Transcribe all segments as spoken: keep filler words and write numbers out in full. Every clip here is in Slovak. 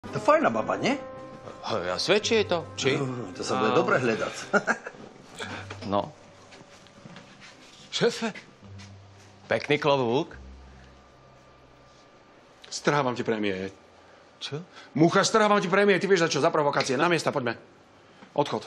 To fajná baba, nie? Ja svedčí je to, či? Uh, to sa bude dobre hľadať. No. Šéfe, pekný klobúk. Strhávam ti prémie. Čo? Mucha, strhávam ti prémie. Ty vieš za čo? Za provokácie. Na miesta, poďme. Odchod.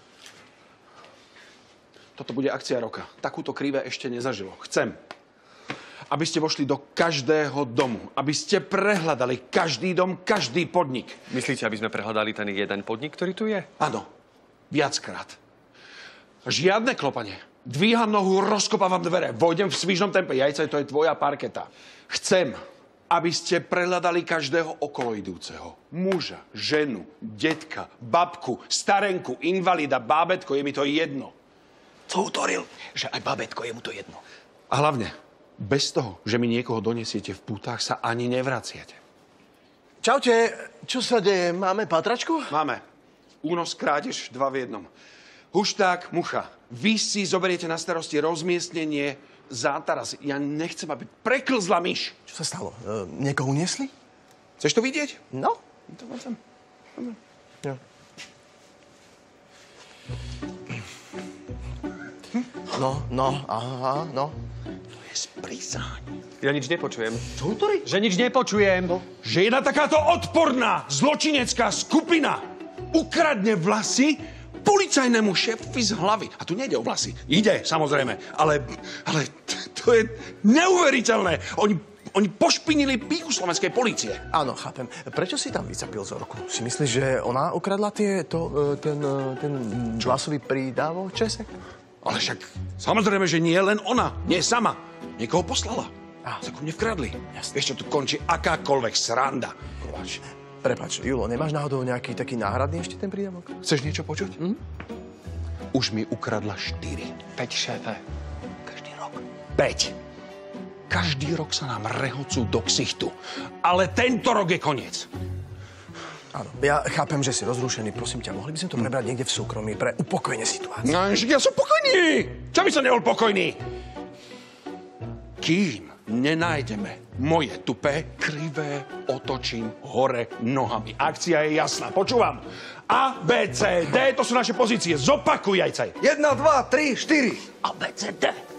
Toto bude akcia roka. Takúto krivé ešte nezažilo. Chcem, aby ste vošli do každého domu. Aby ste prehľadali každý dom, každý podnik. Myslíte, aby sme prehľadali ten jeden podnik, ktorý tu je? Áno. Viackrát. Žiadne klopanie. Dvíham nohu, rozkopávam dvere. Vojdem v svižnom tempe. Jajce, to je tvoja parketa. Chcem, aby ste prehľadali každého okoloidúceho. Muža, ženu, detka, babku, starenku, invalida, bábätko. Je mi to jedno. Co utoril? Že aj babetko, je mu to jedno. A hlavne, bez toho, že mi niekoho donesiete v pútach, sa ani nevraciate. Čaute, čo sa deje? Máme pátračku? Máme. Únos, krádež, dva v jednom. Hušták, mucha. Vy si zoberiete na starosti rozmiestnenie zátaras. Ja nechcem, aby preklzla myš. Čo sa stalo? E, niekoho uniesli? Chceš to vidieť? No. To mám sem. Ja. No, no, aha, no. Sprizáň. Ja nič nepočujem. Čo utoril? Že nič nepočujem. No. Že jedna takáto odporná zločinecká skupina ukradne vlasy policajnému šéfovi z hlavy. A tu nejde o vlasy. Ide, samozrejme. Ale, ale to je neuveriteľné. Oni, oni pošpinili píchu slovenskej polície. Áno, chápem. Prečo si tam vycapil Zorku? Si myslíš, že ona ukradla tie, to, ten, ten vlasový prídavok česek? Ale však samozrejme, že nie len ona. Nie sama. Niekoho poslala. Ah. Sa ku mne vkradli. Jasne. Vieš čo, tu končí akákoľvek sranda. Prepač, prepač, Julo, nemáš náhodou nejaký taký náhradný ešte ten prídavok? Chceš niečo počuť? Hm? Už mi ukradla štyri. Peť, šéfe. Každý rok. Päť. Každý rok sa nám rehocú do ksichtu. Ale tento rok je koniec. Áno, ja chápem, že si rozrušený. Prosím ťa, mohli by sme to prebrať niekde v súkromí pre upokojenie situácie. No, ja som pokojný. Čo by som nebol pokojný? Kým nenájdeme moje tupé, krivé, otočím hore nohami. Akcia je jasná. Počúvam. A, B, C, D, to sú naše pozície. Zopakuj, jajcaj. Jedna, dva, tri, štyri. A B C D.